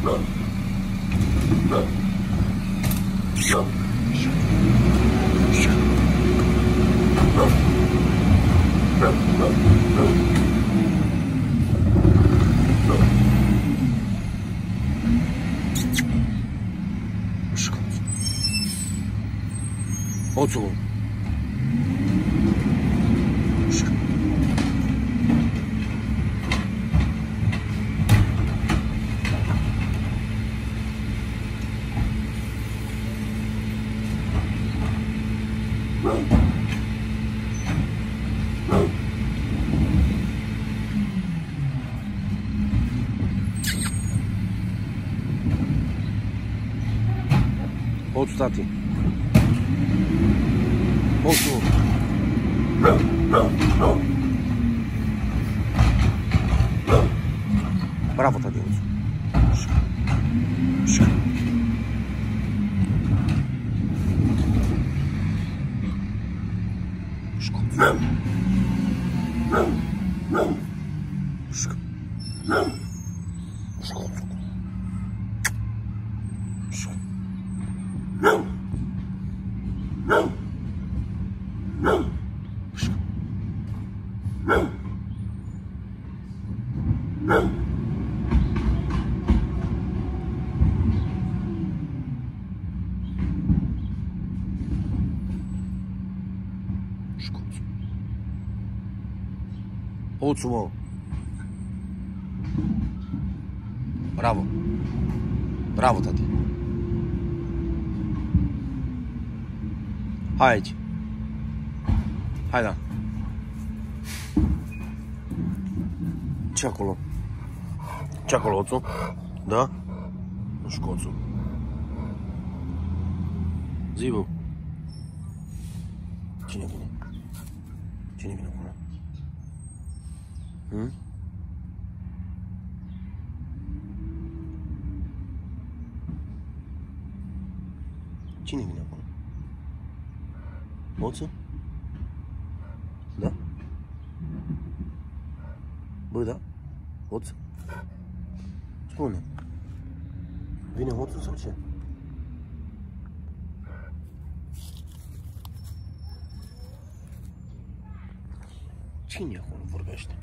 Oțul. Oțul, tati. Oțul. Bravo, tati, oțul. Oțul, mă. Bravo. Bravo, tati. Hai aici. Hai, da. Ce acolo? Ce acolo, oțul? Da? Nu știu, oțul. Zi, bă. Cine vine? Cine vine acolo? Hmm? Cine vine acolo? Oțul? Da? Bă, da? Oț? Spune. Vine oțul sau ce? Cine acolo vorbește?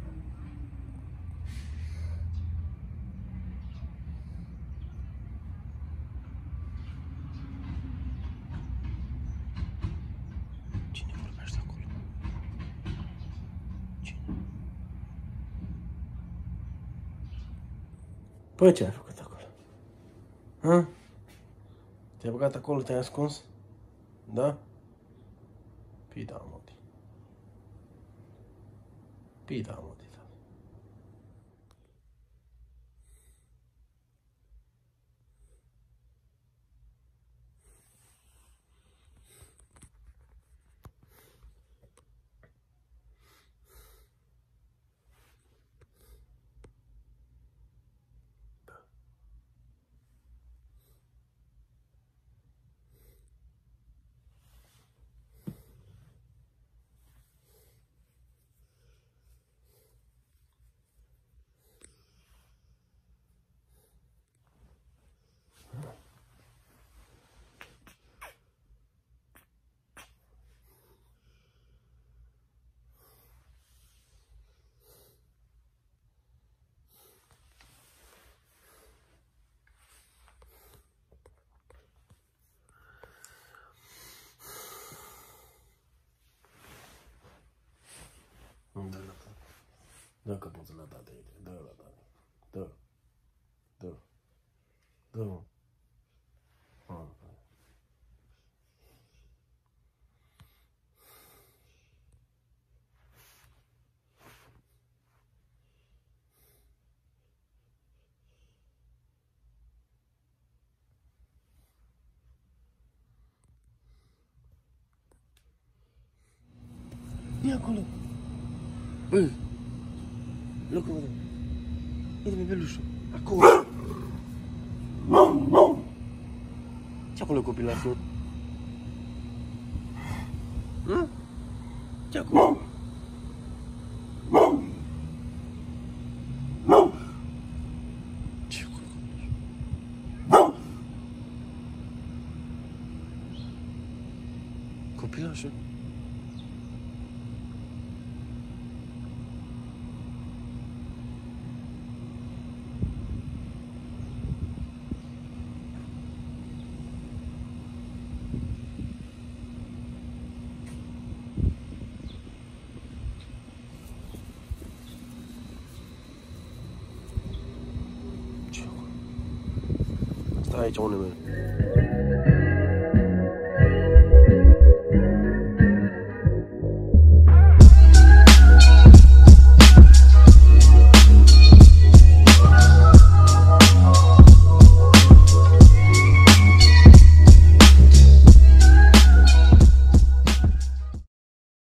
Cine vorbește acolo? Cine? Păi, ce ai făcut acolo? Ha? Te-ai băgat acolo, te-ai ascuns? Da? Pita, moti. Pita, moti. Dă că poți la tate, dă la tate, dă. E acolo. Băi, locul meu. Uite pe belușul. Acolo. Ce acolo copilașul? Ce acolo? Ce acolo? Așa. Ce? Stai aici, unde mergi?